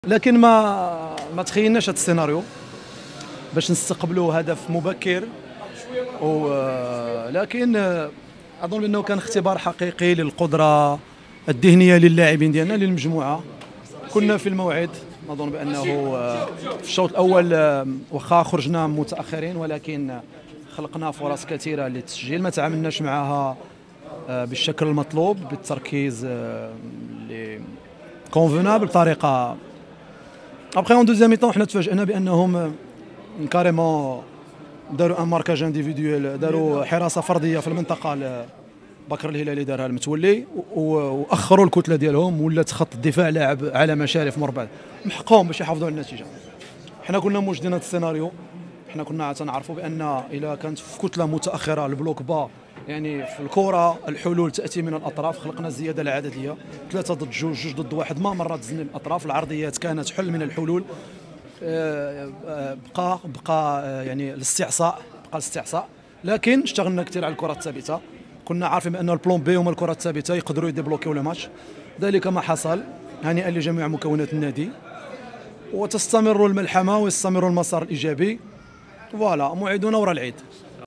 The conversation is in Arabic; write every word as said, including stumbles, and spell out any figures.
لكن ما ما تخيلناش هذا السيناريو باش نستقبلوا هدف مبكر، ولكن اظن انه كان اختبار حقيقي للقدره الذهنيه للاعبين ديالنا للمجموعه. كنا في الموعد، نظن بانه في الشوط الاول واخا خرجنا متاخرين ولكن خلقنا فرص كثيره للتسجيل، ما تعاملناش معها بالشكل المطلوب بالتركيز اللي كونفونابل بطريقه. ابخي اون دوزيام ميطون حنا تفاجئنا بانهم كاريمون داروا ان ماركاج انديفيديوال، داروا حراسه فرديه في المنطقه. بكر الهلالي دارها المتولي واخروا الكتله ديالهم، ولات خط الدفاع لاعب على مشارف مربع محقهم باش يحافظوا على النتيجه. حنا كنا موجدين هذا السيناريو، حنا كنا تنعرفوا بان اذا كانت في كتله متاخره البلوك با، يعني في الكره الحلول تاتي من الاطراف. خلقنا الزياده العدديه ثلاثه ضد جوج، جوج ضد واحد، ما مرات تزني الاطراف. العرضيات كانت حل من الحلول. بقى بقى يعني الاستعصاء، بقى الاستعصاء لكن اشتغلنا كثير على الكره الثابته. كنا عارفين بان البلون بي هما الكره الثابته يقدروا يديبلوكيو الماتش. ذلك ما حصل. هنيئا لجميع مكونات النادي، وتستمر الملحمه ويستمر المسار الايجابي. فوالا موعدنا وراء العيد.